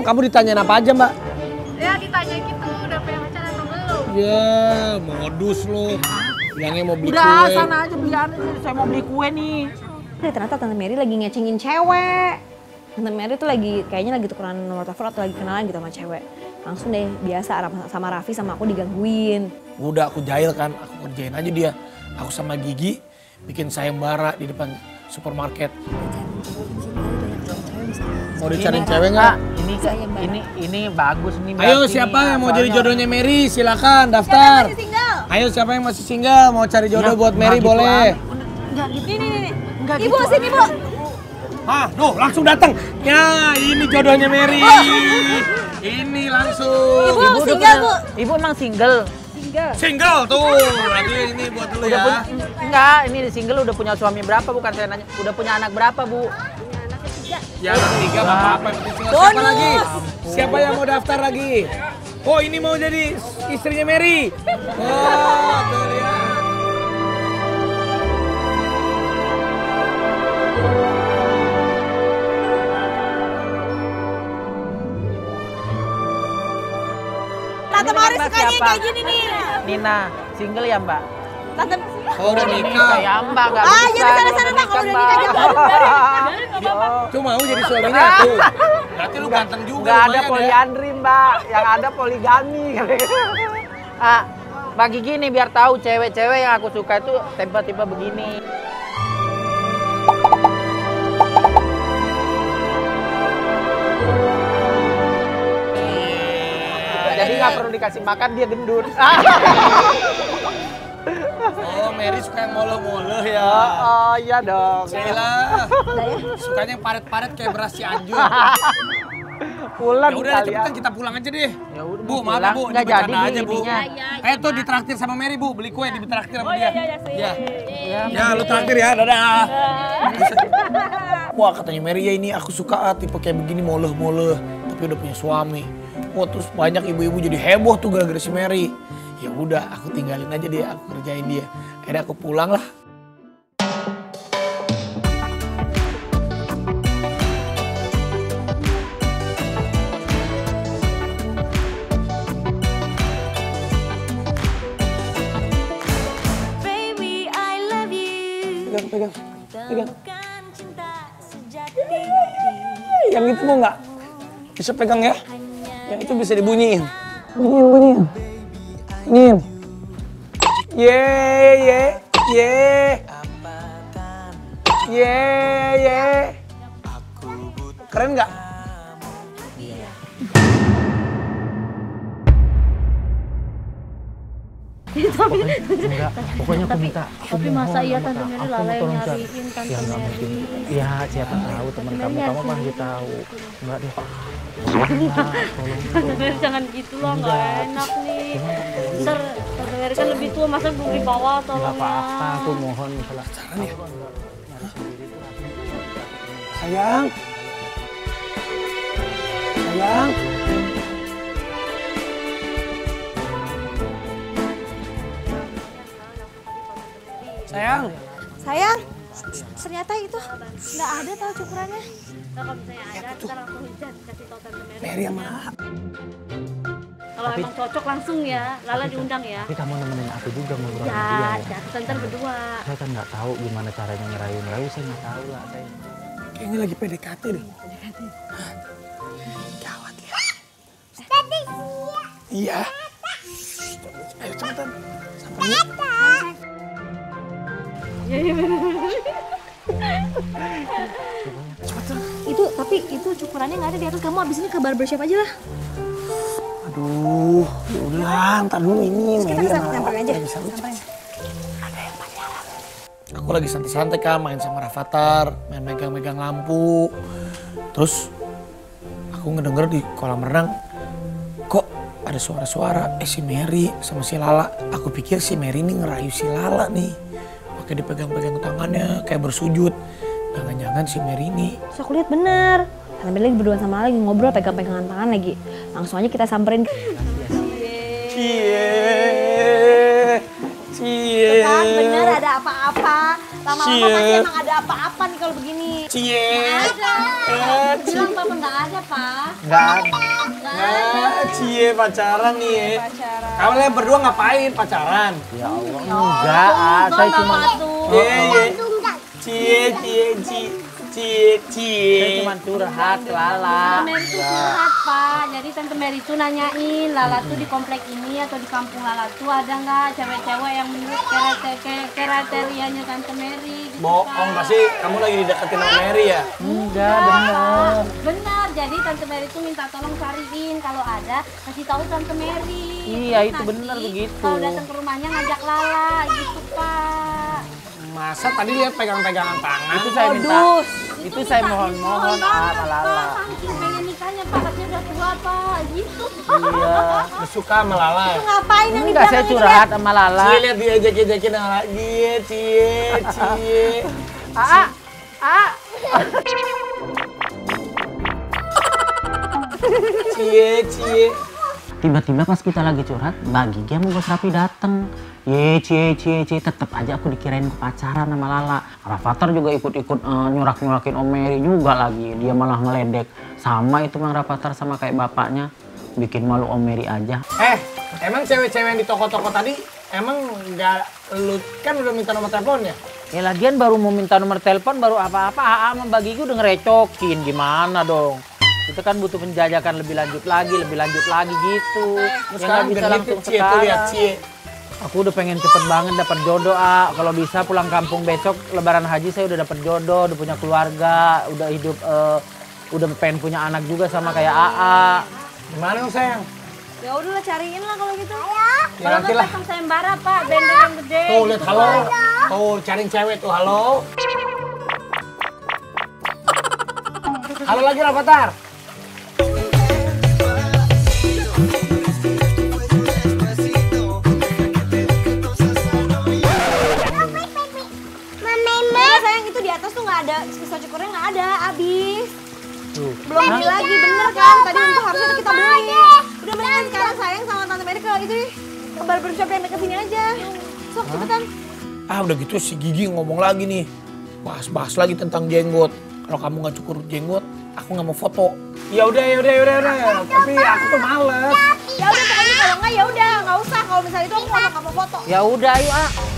kamu ditanyain apa aja, Mbak? Ya ditanya gitu, udah punya pacar atau belum? Ya, modus lo. Bilangnya mau beli Udah, kue. sana aja beli aja. Saya mau beli kue nih. Ternyata Tante Mary lagi ngecengin cewek. Tante Mary tuh kayaknya lagi tukeran nomor telepon atau lagi kenalan gitu sama cewek. Langsung deh, biasa sama Raffi sama aku digangguin. Udah aku jahil kan, aku kerjain aja dia. Aku sama Gigi bikin sayembara di depan supermarket. Mau dicariin cewek nggak? Ini bagus nih. Ayo siapa yang mau jadi jodohnya Mary? Silakan daftar. Ayo siapa yang masih single mau cari jodoh buat Mary boleh. Enggak gitu. Nih. Enggak Ibu gitu. sini, Bu. Hah, duh langsung datang. Ya, ini jodohnya Mary. Ini langsung. Ibu single, Bu. Ibu emang single? Single tuh. Lagi ini buat dulu ya. Enggak, ini single udah punya suami berapa bukan saya nanya. Udah punya anak berapa, Bu? Ya, anak 3 nggak apa-apa. Siapa lagi? Siapa yang mau daftar lagi? Oh, ini mau jadi istrinya Mary. Oh, tuh lihat. Tante Mary sukanya yang kayak gini nih. Nina, single ya Mbak? Tante Oh, udah nikah. Ya Mbak, nggak Ah, bisa. jadi sana-sana Mbak, kalau udah nikah aja. Tuh mau jadi suaminya tuh. Berarti lu ganteng juga. Nggak ada lumayan ya. poliandri Mbak, yang ada poligami. Ah, Mbak Gigi nih biar tahu cewek-cewek yang aku suka itu tipe-tipe begini. Jadi nggak perlu dikasih makan dia gendut. Oh, Mary suka yang moloh-moloh ya. Oh iya dong. Sheila, sukanya yang paret-paret kayak beras Cianjur. Pulang Ya udah cepetan kita pulang aja deh. Ya udah, Bu, mau maaf ya, pulang. Bu, Nggak ini bercanda jadi aja, Bu. ininya. Ayo tuh ditraktir sama Mary, Bu, beli kue ditraktir sama dia. Ya. Ya, Ya, lu traktir ya, dadah. Wah, katanya Mary ya ini aku suka tipe kayak begini moloh-moloh, tapi udah punya suami. Wah, terus banyak ibu-ibu jadi heboh tuh gara-gara si Mary. Ya udah, aku tinggalin aja dia, aku kerjain dia. Akhirnya aku pulang lah. Pegang. Yang itu mau nggak? Bisa pegang ya? Yang itu bisa dibunyiin. Bunyiin. Ye. Keren nggak? Pokoknya aku minta. Tapi masa iya Tante Mary Lala yang nyariin Tante Ya nggak mungkin. Ya siapa tahu teman kamu pasti tahu. Enggak deh. Tante Mary jangan gitu lah, nggak enak nih. Ntar Tante Mary kan lebih tua, masa belum dibawa Nggak tolong apa-apa, ya. aku mohon misalnya. Sayang. Sayang, ternyata itu nggak ada tahu cukurannya. Nah, kalau misalnya ada, kita langsung kasih tau Tante Mary. Mary yang mana? Kalau emang cocok langsung ya, Lala diundang ya. Tapi kamu nemenin aku juga ngobrol sama dia Ya, ya. ntar berdua. Saya kan nggak tahu gimana caranya ngerayu, saya nggak tahu lah. Kayaknya lagi PDKT deh. Gawat ya. Iya. Ayo cepetan. Sampai. Tapi itu cukurannya nggak ada di atas. Kamu abis ini ke barbershop aja lah. Aduh, udah, ntar dulu ini. Terus kita Mary bisa sama samperin aja. Samperin. Aku lagi santai-santai kan, main sama Rafathar, main megang-megang lampu. Terus aku ngedenger di kolam renang, kok ada suara-suara si Mary sama si Lala. Aku pikir si Mary ini ngerayu si Lala nih. Pakai dipegang-pegang tangannya kayak bersujud. Jangan-jangan si Mary ini. Terus aku lihat bener. Tante Mary lagi berdua sama lagi ngobrol pegang-pegangan tangan lagi. Langsung aja kita samperin. Cie. Kan bener ada apa-apa. Lama-lama pasti emang ada apa-apa nih kalau begini. Cie. Bilang papa nggak ada, Pak. Enggak ada. Cie pacaran nih. Kalian berdua ngapain pacaran? Ya Allah, enggak. Saya cuma Cie. saya cuma curhat Lala. Tante Mary itu curhat, Pak. Jadi Tante Mary itu nanyain Lala tuh di komplek ini atau di kampung Lala tuh ada nggak cewek-cewek yang menurut kriterianya Tante Mary? Gitu, Bohong, Pak. pasti kamu lagi dideketin sama Mary ya? Enggak, bener. Benar, jadi Tante Mary itu minta tolong cariin kalau ada kasih tahu Tante Mary. Iya, itu Nanti benar begitu. Kalau datang ke rumahnya ngajak Lala gitu, Pak. Masa tadi dia pegang-pegangan tangan? Itu saya minta. Itu saya mohon-mohon sama Lala. Saking pengen nikahnya, Pak. Katanya udah tua, Pak. Gitu. Iya. Dia suka sama Lala ya? Ngapain yang Enggak, saya curhat sama Lala. Cie lihat dia ejek-ejekin sama Lala. Cie. Cie. Tiba-tiba pas kita lagi curhat, Mbak Gigi sama Bos Rapi dateng. Cie, tetep aja aku dikirain pacaran sama Lala. Rafathar juga ikut-ikut nyurak-nyurakin Om Mary juga lagi. Dia malah ngeledek. Sama itu Mang Rafathar sama kayak bapaknya. Bikin malu Om Mary aja. Emang cewek-cewek yang di toko-toko tadi emang nggak, lu kan udah minta nomor teleponnya? Ya lagian baru mau minta nomor telepon, baru apa-apa AA sama Mbak Gigi udah ngerecokin. Gimana dong? Kita kan butuh penjajakan lebih lanjut lagi gitu. Terus Ya nggak bisa genit langsung Cie tuh lihat sekarang. Cie. Aku udah pengen cepet banget dapat jodoh, A. Kalau bisa pulang kampung besok Lebaran Haji saya udah dapat jodoh, udah punya keluarga, udah hidup, udah pengen punya anak juga sama kayak AA. Gimana dong sayang? Ya udahlah cariin lah kalau gitu. Ya Kalau nanti nggak lah. pasang sayembara, Pak. Bender yang gede. Tuh lihat halo. Tuh cariin cewek tuh halo. Halo lagi Rafathar. Iya sayang, itu di atas tuh nggak ada, pisau cukurnya nggak ada, habis. Belum beli lagi, bener kan? Tadi itu harusnya kita beli. Udah mendingan sekarang sayang sama Tante Mary ke itu nih, ke barbershop yang dekat sini aja. Sok cepetan. Udah gitu si Gigi ngomong lagi nih. Bahas-bahas lagi tentang jenggot. Kalau kamu nggak cukur jenggot, aku nggak mau foto. Ya udah. Tapi aku tuh males. Ya udah pokoknya kalau nggak ya udah nggak usah. Kalau misalnya itu aku nggak mau foto. Ya udah, ayo, A.